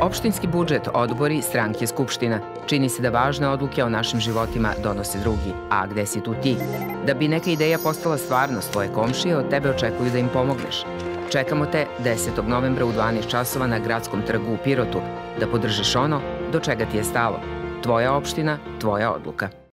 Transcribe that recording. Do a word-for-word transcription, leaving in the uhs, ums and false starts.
Opštinski budžet, odbori, stranke, skupština. Čini se da važne odluke o našim životima donose drugi. A gde si tu ti? Da bi neka ideja postala stvarnost, tvoje komšije od tebe očekuju da im pomogneš. Čekamo te desetog novembra u dvanaest časova na Gradskom trgu u Pirotu da podržiš ono do čega ti je stalo. Tvoja opština, tvoja odluka.